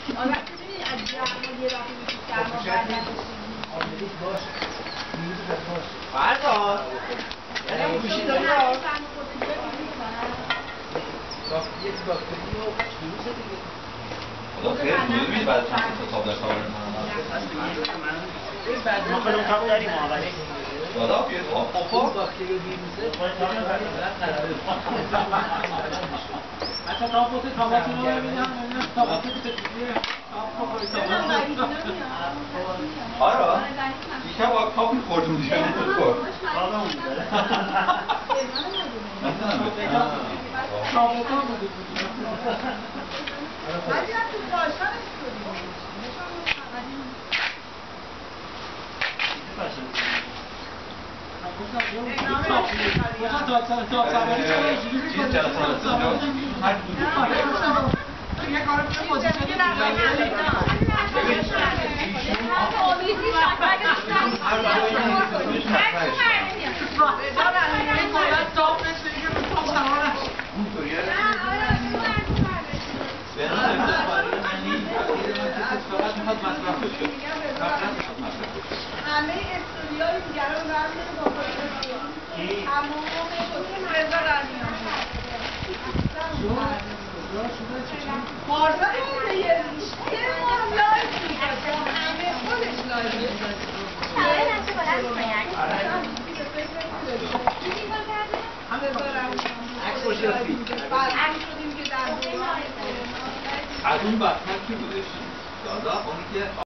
آره می‌دونی از جمع یه راهی میشه سرما بردن آمدید باشه نیروز از باشه فردا یعنی اون گوشی داری را یک باکتری و ویروس دیگه خدا خیر بود ببینید بعد چند تا تاب در کار ما خودمون تاب داریم ولی دادا بیاد اون باکتری و ویروسه حتی تاب بوده تاباتون رو ببینم تاباتون آره دیشب با تاب خوردم دیگه نمیخورد تابمون داره تابوتا بوده ولی از تو باشا همه استودیوهای دیگران رو برمی‌داره با خودش تمام رضا رنیان بارزا این یه ماه لایف می‌کنه همه خودش لایف می‌کنه همه دارم عکس باشه رسید عکس شدیم که در دوران از اون بدتر کی بودش؟ دادا اونی که